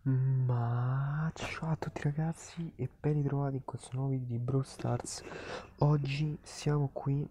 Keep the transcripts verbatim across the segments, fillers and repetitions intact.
Ma ciao a tutti ragazzi e ben ritrovati in questo nuovo video di Brawl Stars. Oggi siamo qui,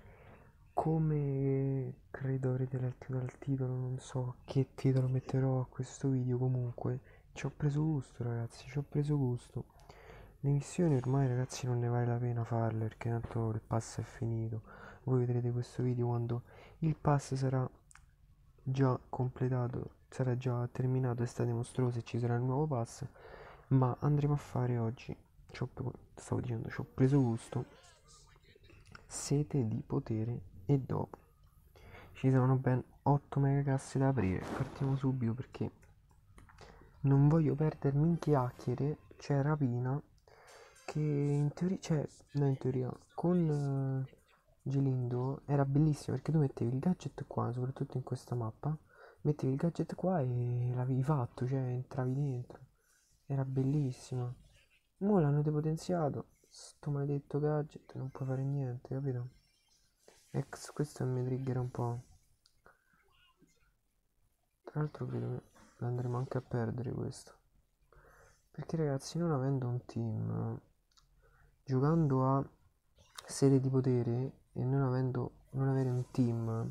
come credo avrete letto dal titolo, non so che titolo metterò a questo video, comunque ci ho preso gusto ragazzi, ci ho preso gusto. Le missioni ormai ragazzi non ne vale la pena farle perché tanto il pass è finito. Voi vedrete questo video quando il pass sarà già completato, sarà già terminato, estate mostruosa e ci sarà il nuovo pass, ma andremo a fare oggi, ci ho, stavo dicendo, ci ho preso gusto, sete di potere e dopo. Ci sono ben otto megacasse da aprire, partiamo subito perché non voglio perdermi in chiacchiere, c'è rapina che in teoria, cioè, no in teoria, con eh, Gelindo era bellissimo perché tu mettevi il gadget qua, soprattutto in questa mappa, mettevi il gadget qua e l'avevi fatto, cioè entravi dentro, era bellissimo. Mo' l'hanno depotenziato, sto maledetto gadget, non puoi fare niente, capito? Ex, questo mi trigger un po'. Tra l'altro credo che andremo anche a perdere questo. Perché ragazzi, non avendo un team, giocando a sede di potere e non avendo non avere un team,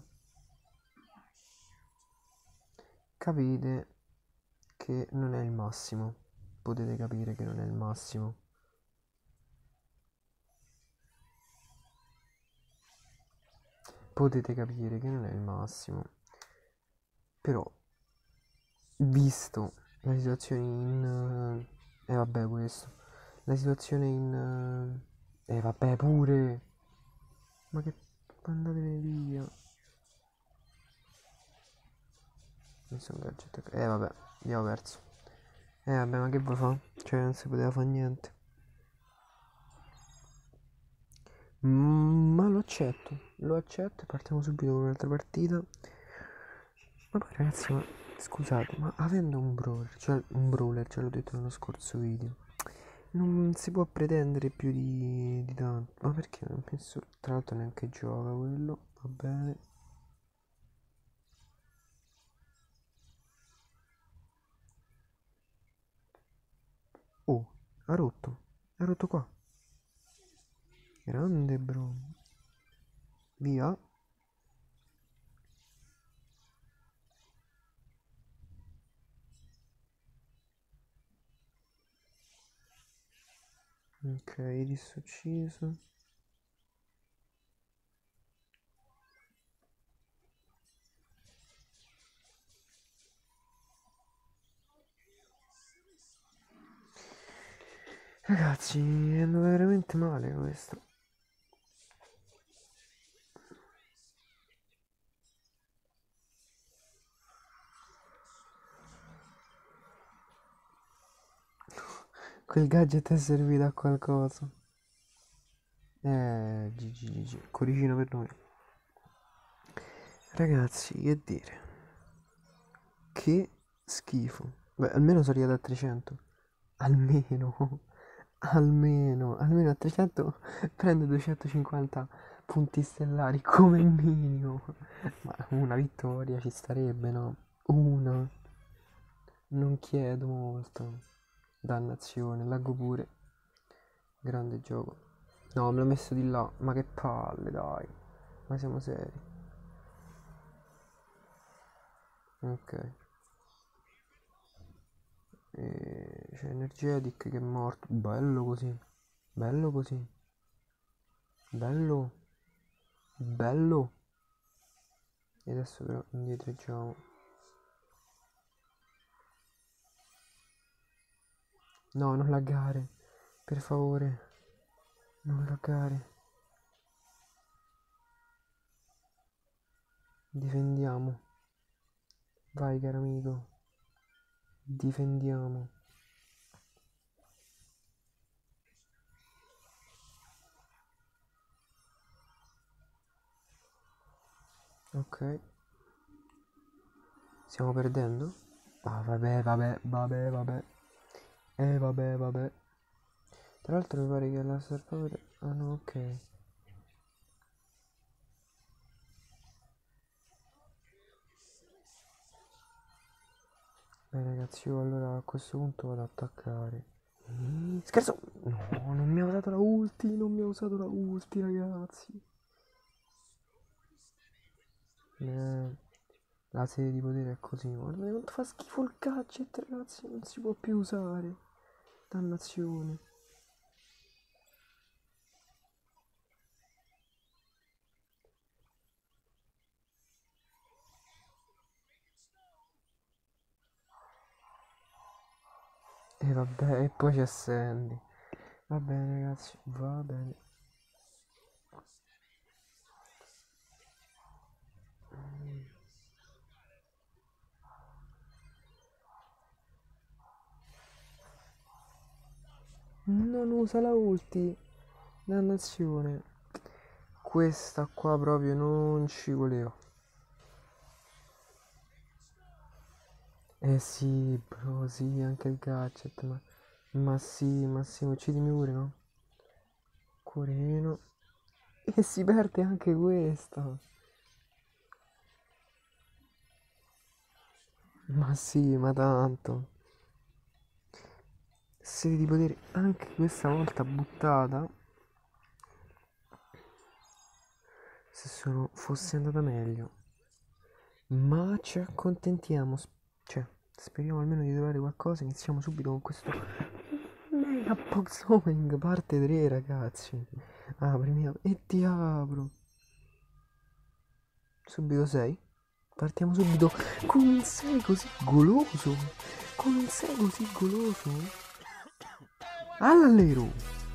capite che non è il massimo. Potete capire che non è il massimo. Potete capire che non è il massimo. Però, visto la situazione in... E eh, vabbè questo. La situazione in... E eh, vabbè pure. Ma che... Andatevene via. Questo è un gadget. Eh vabbè, abbiamo perso. Eh vabbè, ma che vuoi fare? Cioè non si poteva fare niente. Mm, ma lo accetto, lo accetto e partiamo subito con un'altra partita. Ma poi ragazzi, ma scusate, ma avendo un brawler, cioè un brawler, ce l'ho detto nello scorso video, non si può pretendere più di, di tanto. Ma perché non ho messo, tra l'altro neanche gioca quello, va bene. Oh, ha rotto, ha rotto qua. Grande bro. Via. Ok, Iris ucciso. Ragazzi, è andata veramente male questo. Quel gadget è servito a qualcosa. Eh, G G G G. Cuoricino per noi. Ragazzi, che dire. Che schifo. Beh, almeno sono arrivato a trecento. Almeno. Almeno. Almeno a trecento prendo duecentocinquanta punti stellari come minimo. Ma una vittoria ci starebbe, no? Una. Non chiedo molto. Dannazione, laggo pure. Grande gioco. No, me l'ho messo di là. Ma che palle, dai. Ma siamo seri. Ok. E c'è Energetic che è morto. Bello così. Bello così. Bello. Bello. E adesso però indietreggiamo. No, non laggare. Per favore. Non laggare. Difendiamo. Vai, caro amico. Difendiamo. Ok. Stiamo perdendo? Ah, vabbè, vabbè, vabbè, vabbè. Eh, vabbè, vabbè. Tra l'altro mi pare che la Star Power... Ah no, ok. ragazzi, io allora a questo punto vado ad attaccare. Mm, Scherzo! No, non mi ha usato la ulti, non mi ha usato la ulti, ragazzi. Eh, la serie di potere è così. Guardate quanto fa schifo il gadget, ragazzi, non si può più usare. Dannazione. E vabbè, e poi c'è Sandy. Va bene, ragazzi, va bene. Non usa la ulti. Dannazione. Questa qua proprio non ci voleva. Eh sì, bro, sì, anche il gadget, ma... Ma sì, ma sì, uccidimi pure, no? Cuorino. E si perde anche questa. Ma sì, ma tanto. Serie di potere anche questa volta buttata. Se sono, fosse andata meglio. Ma ci accontentiamo. Cioè, speriamo almeno di trovare qualcosa. Iniziamo subito con questo mega box opening parte tre, ragazzi. Aprimi e ti apro. Subito sei. Partiamo subito con un sei così goloso. Con un sei così goloso. All'allero.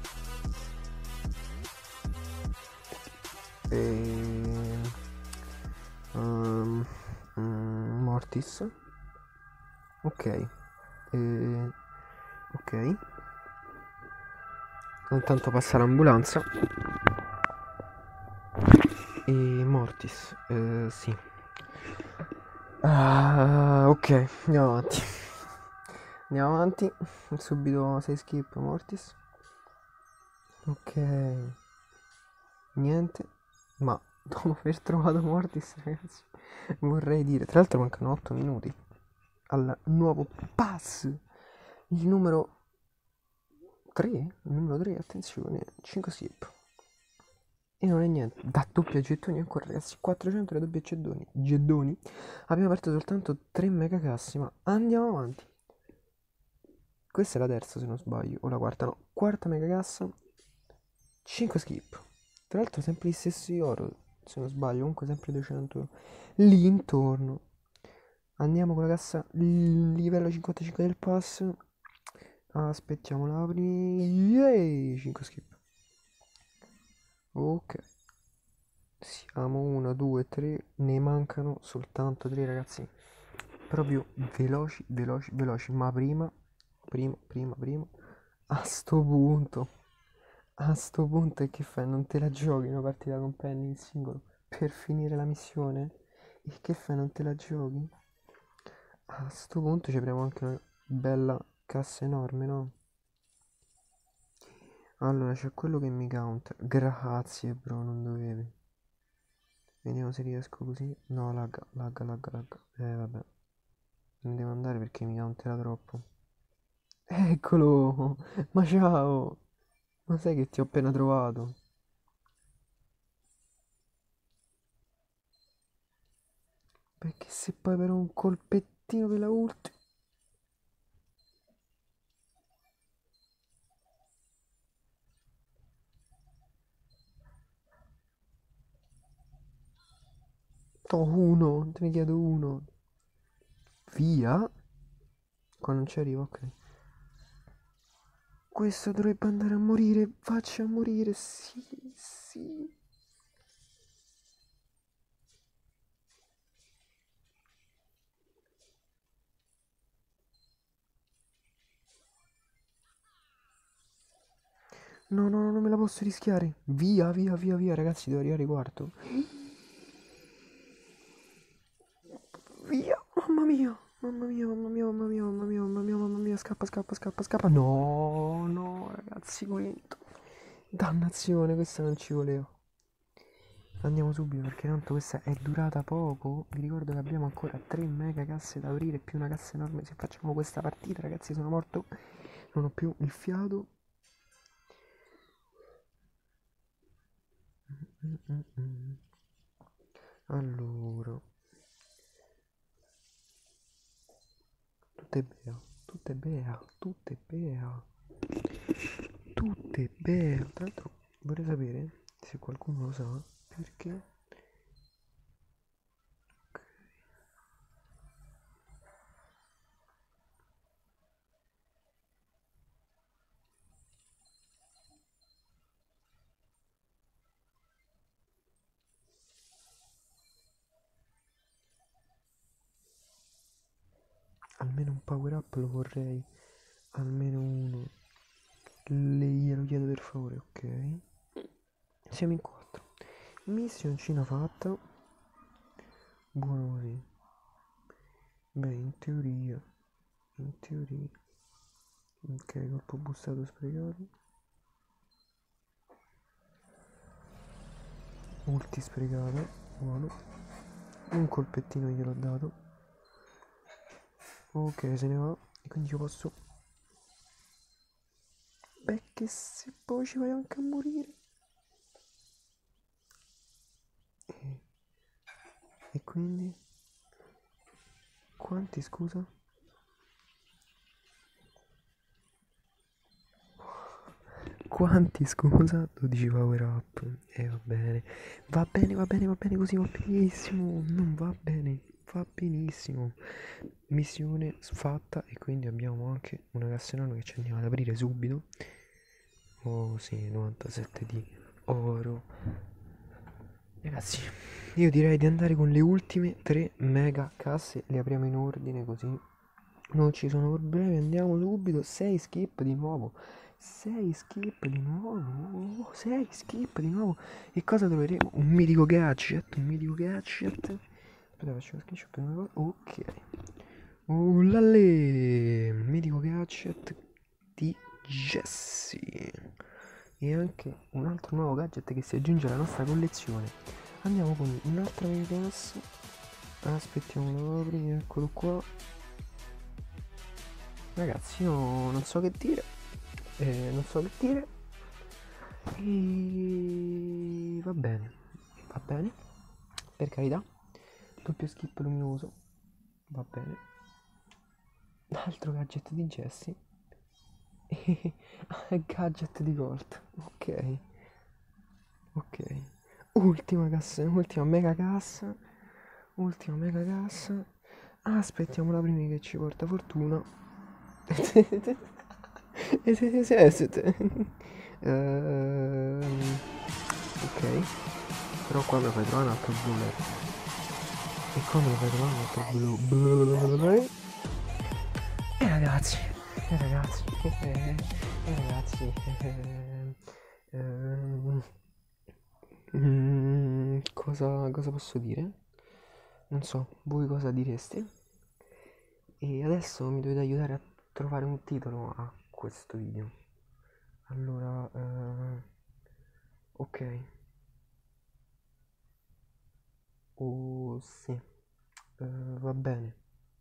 E... Um, mm, Mortis. Ok. E... Ok. Intanto passa l'ambulanza. E Mortis. Eh, sì. Ah, ok, andiamo avanti. Andiamo avanti. Subito sei skip Mortis. Ok. Niente. Ma dopo aver trovato Mortis, ragazzi, vorrei dire. Tra l'altro mancano otto minuti al nuovo pass. Il numero tre. Il numero tre, attenzione. cinque skip. E non è niente. Da doppia gettoni ancora, ragazzi. quattrocento da doppia gettoni. Gettoni. Abbiamo aperto soltanto tre mega cassi, ma andiamo avanti. Questa è la terza se non sbaglio, o la quarta, no, quarta mega cassa, cinque skip. Tra l'altro sempre gli stessi oro, se non sbaglio, comunque sempre duecento lì intorno. Andiamo con la cassa livello cinquantacinque del pass. Aspettiamo la prima. Yay! cinque skip. Ok. Siamo uno, due, tre. Ne mancano soltanto tre, ragazzi. Proprio veloci, veloci, veloci. Ma prima, prima, prima, prima. A sto punto. A sto punto e che fai? Non te la giochi una partita con Penny in singolo per finire la missione? E che fai? Non te la giochi? A sto punto ci apriamo anche una bella cassa enorme, no? Allora c'è quello che mi counter. Grazie bro, non dovevi. Vediamo se riesco così. No, lagga, lagga, lagga, lagga. Eh vabbè. Non devo andare perché mi countera troppo. Eccolo! Ma ciao! Ma sai che ti ho appena trovato? Perché se poi per un colpettino per la ulti. To uno, te ne chiedo uno. Via? Qua non ci arrivo, ok. Questo dovrebbe andare a morire. Faccia morire, sì, sì. No, no, no, non me la posso rischiare. Via, via, via, via, ragazzi, devo arrivare quarto. Via, mamma mia. Mamma mia, mamma mia, mamma mia, mamma mia, mamma mia, mamma mia, scappa, scappa, scappa, scappa. No, no, ragazzi, quinto. Dannazione, questa non ci voleva. Andiamo subito perché tanto questa è durata poco. Vi ricordo che abbiamo ancora tre mega casse da aprire più una cassa enorme. Se facciamo questa partita, ragazzi, sono morto. Non ho più il fiato. Mm, mm, mm. Allora, tutte bea, tutte bea, tutte bea, tutte bea. Tra l'altro vorrei sapere se qualcuno lo sa perché. Almeno un power up lo vorrei, almeno uno. Le glielo chiedo per favore, ok? Siamo in quattro. Missioncina fatta. Buono così. Beh, in teoria. In teoria. Ok, colpo bustato sprecato. Ulti sprecate. Buono. Un colpettino gliel'ho dato. Ok, se ne va. E quindi io posso. Beh, che se poi ci vai anche a morire. E, e quindi. Quanti, scusa? Quanti, scusa? dodici power up. E eh, va bene. Va bene, va bene, va bene così, va benissimo. Non va bene, va benissimo. Missione fatta e quindi abbiamo anche una casserona che ci andiamo ad aprire subito. Oh sì, novantasette di oro. Ragazzi, io direi di andare con le ultime tre mega casse. Le apriamo in ordine così non ci sono problemi. Andiamo subito. sei skip di nuovo. sei skip di nuovo. sei skip di nuovo. E cosa troveremo? Un mitico gadget. Un mitico gadget. Aspetta, faccio lo screenshot per una cosa. Ok. Ullale. Mitico gadget di Jessie. E anche un altro nuovo gadget che si aggiunge alla nostra collezione. Andiamo con un'altra mega cassa. Aspettiamo, lo apri, eccolo qua. Ragazzi, io non so che dire. Eh, non so che dire. E va bene. Va bene. Per carità. Doppio skip luminoso. Va bene. Altro gadget di Jessie. E gadget di Gold. Ok. Ok. Ultima cassa. Ultima mega cassa. Ultima mega cassa. Ah, aspettiamo la prima che ci porta fortuna. Esiste. Ehm, ok. Però qua me lo fai trovare un altro blu. E qua me lo fai trovare un altro blu. E ragazzi. E ragazzi. E ragazzi. Ehm, mm, cosa, cosa posso dire? Non so, voi cosa direste? E adesso mi dovete aiutare a trovare un titolo a questo video. Allora, eh, ok. Oh, sì. Eh, va bene.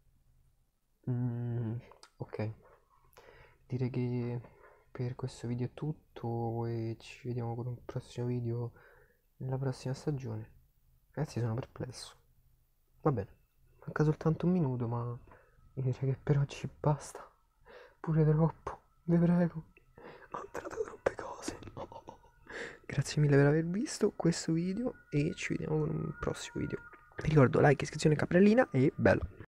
Mm, ok. Direi che per questo video è tutto e ci vediamo con un prossimo video nella prossima stagione. Ragazzi, sono perplesso. Va bene. Manca soltanto un minuto, ma direi che per oggi basta. Pure troppo. Vi prego. Ho trattato troppe cose. Oh. Grazie mille per aver visto questo video e ci vediamo con un prossimo video. Vi ricordo like, iscrizione, caprellina e bello.